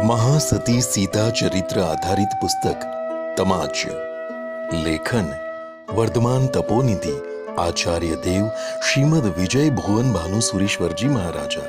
महासती सीता चरित्र आधारित पुस्तक तमाच। लेखन वर्धमान तपोनिधि आचार्य देव श्रीमद विजय भुवनभानु सुरेश्वरजी महाराजा।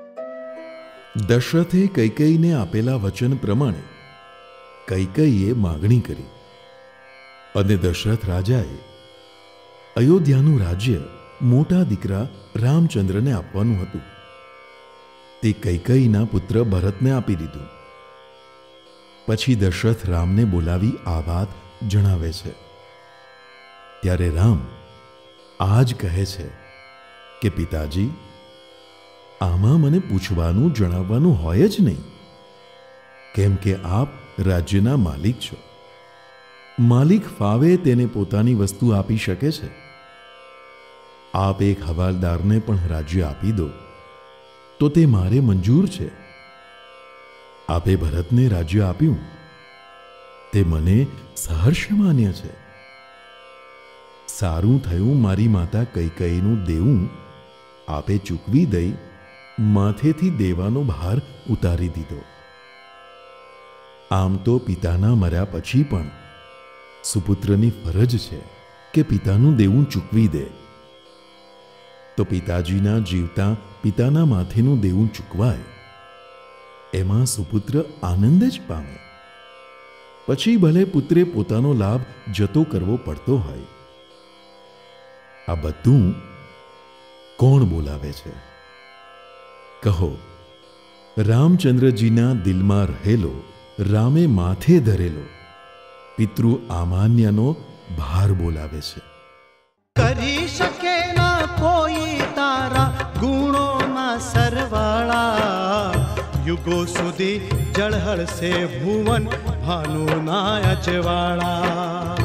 દશરથે કૈકેયીને આપેલા વચન પ્રમાણે કૈકેયીએ માગણી કરી અને દશરથ રાજાએ અયોધ્યાનું રાજ્ય મોટા દીકરા રામચંદ્રને આપવાનું હતું. તે કૈકેયીના પુત્ર ભરતને આપી દીધું. પછી દશરથ રામને બોલાવી આ વાત જણાવે છે. ત્યારે રામ આ જ કહે છે કે પિતાજી, આમાં મને પૂછવાનું જણાવવાનું હોય જ નહીં, કેમ કે આપ રાજ્યના માલિક છો. માલિક ફાવે તેને પોતાની વસ્તુ આપી શકે છે. આપ એક હવાલદારને પણ રાજ્ય આપી દો તો તે મારે મંજૂર છે. આપે ભરતને રાજ્ય આપ્યું તે મને સહર્ષ માન્ય છે. સારું થયું મારી માતા કૈકેયીનું દેવું આપે ચૂકવી દઈ માથેથી દેવાનો ભાર ઉતારી દીધો. આમ તો પિતાના મર્યા પછી પણ સુપુત્રની ફરજ છે કે પિતાનું દેવું ચૂકવી દે. તો પિતાજીના જીવતા પિતાના માથેનું દેવું ચૂકવાય, એમાં સુપુત્ર આનંદ જ પામે. પછી ભલે પુત્રે પોતાનો લાભ જતો કરવો પડતો હોય. આ બધું કોણ બોલાવે છે? કહો, રામચંદ્રજીના દિલમાં રહેલો, રામે માથે ધરેલો પિતૃ અમાન્યનો ભાર બોલાવે છે. કરી શકે ના કોઈ તારા ગુણોના સરવાળા, યુગો સુધી જળહળશે ભુવન ભાનુના અજવાળા.